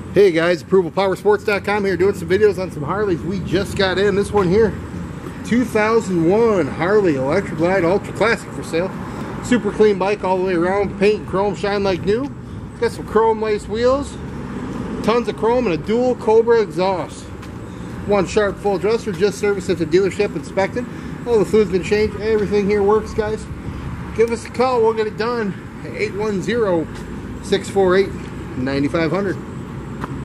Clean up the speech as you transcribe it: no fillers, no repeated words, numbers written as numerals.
Hey guys, ApprovalPowersports.com here doing some videos on some Harleys we just got in. This one here, 2001 Harley Electric Glide Ultra Classic for sale. Super clean bike all the way around. Paint and chrome shine like new. Got some chrome lace wheels, tons of chrome, and a dual COBRA exhaust. One sharp full dresser, just serviced at the dealership, inspected. All the fluid's been changed. Everything here works, guys. Give us a call, we'll get it done at 810-648-9500.